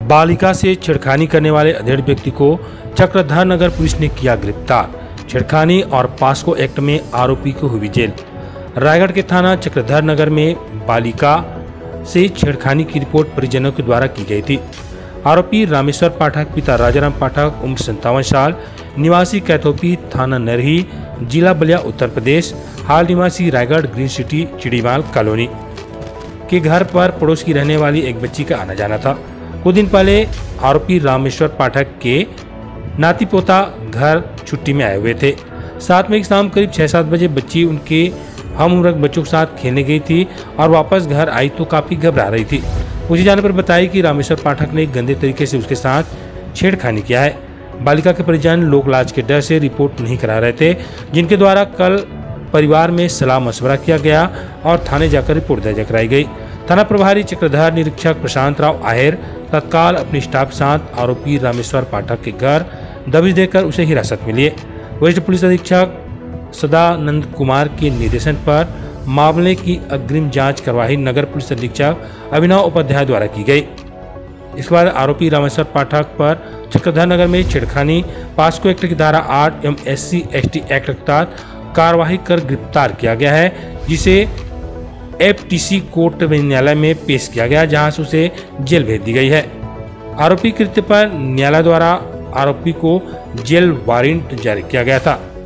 बालिका से छेड़खानी करने वाले अधेड़ व्यक्ति को चक्रधर नगर पुलिस ने किया गिरफ्तार। छेड़खानी और पास्को एक्ट में आरोपी को हुई जेल। रायगढ़ के थाना चक्रधर नगर में बालिका से छेड़खानी की रिपोर्ट परिजनों के द्वारा की गई थी। आरोपी रामेश्वर पाठक पिता राजाराम पाठक उम्र 57 साल, निवासी कैथोपी, थाना नरही, जिला बलिया, उत्तर प्रदेश, हाल निवासी Raigarh green city Chidimal colony के घर पर पड़ोस की रहने वाली एक बच्ची का आना जाना था। कुछ दिन पहले आरोपी रामेश्वर पाठक के नाती पोता घर छुट्टी में आए हुए थे। साथ में एक शाम करीब 6-7 बजे बच्ची उनके हम उम्र बच्चों के साथ खेलने गई थी और वापस घर आई तो काफी घबरा रही थी। मुझे जाने पर बताई कि रामेश्वर पाठक ने गंदे तरीके से उसके साथ छेड़खानी किया है। बालिका के परिजन लोक लाज के डर से रिपोर्ट नहीं करा रहे थे, जिनके द्वारा कल परिवार में सलाह मशवरा किया गया और थाने जाकर रिपोर्ट दर्ज कराई गई। थाना प्रभारी चक्रधर निरीक्षक प्रशांत राव आहेर तत्काल अपने स्टाफ के साथ आरोपी रामेश्वर पाठक के घर दबिश देकर उसे हिरासत में लिए। वरिष्ठ पुलिस अधीक्षक सदानंद कुमार के निर्देशन पर मामले की अग्रिम जांच कार्यवाही नगर पुलिस अधीक्षक अभिनव उपाध्याय द्वारा की गई। इसके बाद आरोपी रामेश्वर पाठक पर चक्रधर नगर में छेड़खानी, पास्को एक्ट की धारा 8 एवं SC/ST एक्ट के तहत कार्यवाही कर गिरफ्तार किया गया है, जिसे FTC कोर्ट न्यायालय में पेश किया गया, जहां से उसे जेल भेज दी गई है। आरोपी कृत्य पर न्यायालय द्वारा आरोपी को जेल वारंट जारी किया गया था।